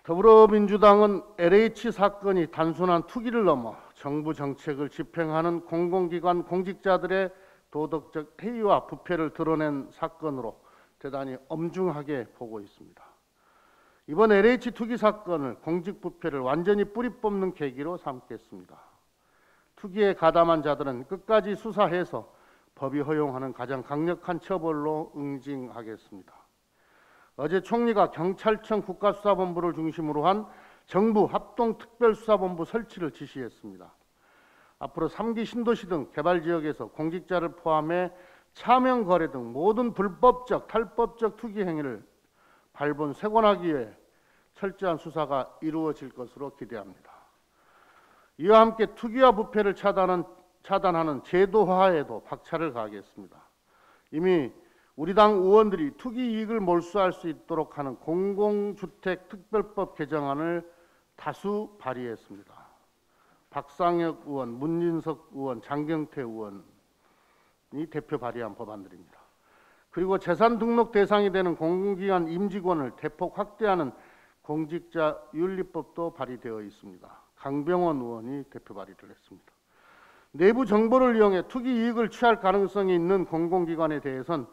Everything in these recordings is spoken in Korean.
더불어민주당은 LH 사건이 단순한 투기를 넘어 정부 정책을 집행하는 공공기관 공직자들의 도덕적 해이와 부패를 드러낸 사건으로 대단히 엄중하게 보고 있습니다. 이번 LH 투기 사건을 공직 부패를 완전히 뿌리 뽑는 계기로 삼겠습니다. 투기에 가담한 자들은 끝까지 수사해서 법이 허용하는 가장 강력한 처벌로 응징하겠습니다. 어제 총리가 경찰청 국가수사본부를 중심으로 한 정부 합동특별수사본부 설치를 지시했습니다. 앞으로 3기 신도시 등 개발지역에서 공직자를 포함해 차명 거래 등 모든 불법적, 탈법적 투기 행위를 발본 쇄권하기 위해 철저한 수사가 이루어질 것으로 기대합니다. 이와 함께 투기와 부패를 차단하는 제도화에도 박차를 가하겠습니다. 이미 우리 당 의원들이 투기 이익을 몰수할 수 있도록 하는 공공주택 특별법 개정안을 다수 발의했습니다. 박상혁 의원, 문진석 의원, 장경태 의원이 대표 발의한 법안들입니다. 그리고 재산 등록 대상이 되는 공공기관 임직원을 대폭 확대하는 공직자윤리법도 발의되어 있습니다. 강병원 의원이 대표 발의를 했습니다. 내부 정보를 이용해 투기 이익을 취할 가능성이 있는 공공기관에 대해서는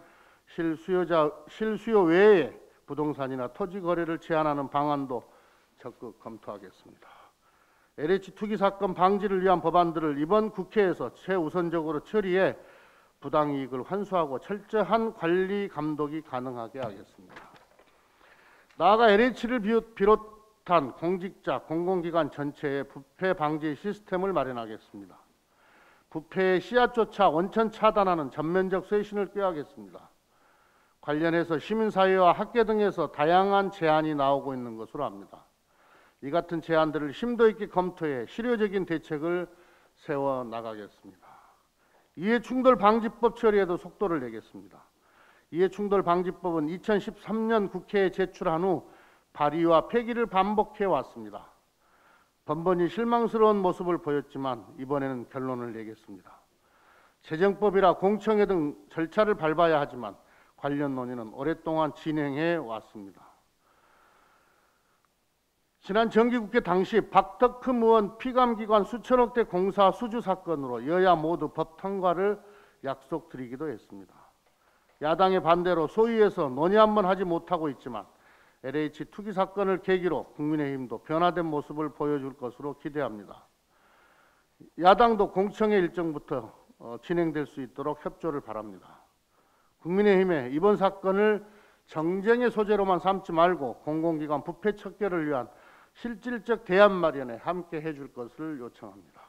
실수요 외에 부동산이나 토지 거래를 제한하는 방안도 적극 검토하겠습니다. LH 투기 사건 방지를 위한 법안들을 이번 국회에서 최우선적으로 처리해 부당이익을 환수하고 철저한 관리 감독이 가능하게 하겠습니다. 나아가 LH를 비롯한 공직자, 공공기관 전체의 부패 방지 시스템을 마련하겠습니다. 부패의 씨앗조차 원천 차단하는 전면적 쇄신을 꾀하겠습니다. 관련해서 시민사회와 학계 등에서 다양한 제안이 나오고 있는 것으로 압니다. 이 같은 제안들을 심도 있게 검토해 실효적인 대책을 세워나가겠습니다. 이해충돌방지법 처리에도 속도를 내겠습니다. 이해충돌방지법은 2013년 국회에 제출한 후 발의와 폐기를 반복해 왔습니다. 번번이 실망스러운 모습을 보였지만 이번에는 결론을 내겠습니다. 재정법이라 공청회 등 절차를 밟아야 하지만 관련 논의는 오랫동안 진행해 왔습니다. 지난 정기국회 당시 박덕흠 의원 피감기관 수천억대 공사 수주 사건으로 여야 모두 법 통과를 약속드리기도 했습니다. 야당의 반대로 소위에서 논의 한번 하지 못하고 있지만 LH 투기 사건을 계기로 국민의힘도 변화된 모습을 보여줄 것으로 기대합니다. 야당도 공청회 일정부터 진행될 수 있도록 협조를 바랍니다. 국민의힘에 이번 사건을 정쟁의 소재로만 삼지 말고 공공기관 부패 척결을 위한 실질적 대안 마련에 함께 해줄 것을 요청합니다.